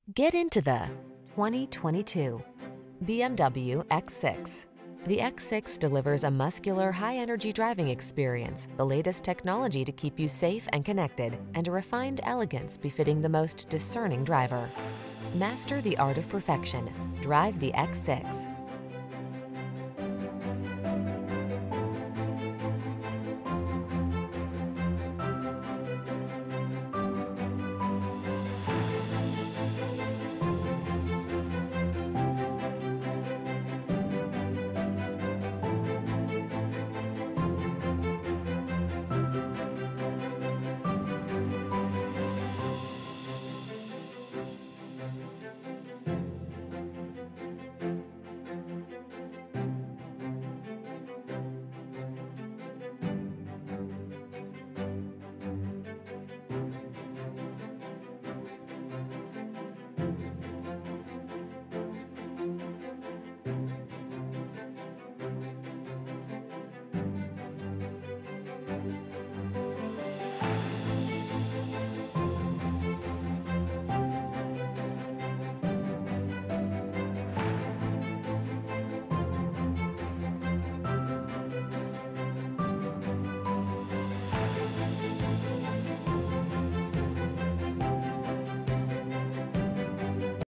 Get into the 2022 BMW X6. The X6 delivers a muscular, high-energy driving experience, the latest technology to keep you safe and connected, and a refined elegance befitting the most discerning driver. Master the art of perfection. Drive the X6.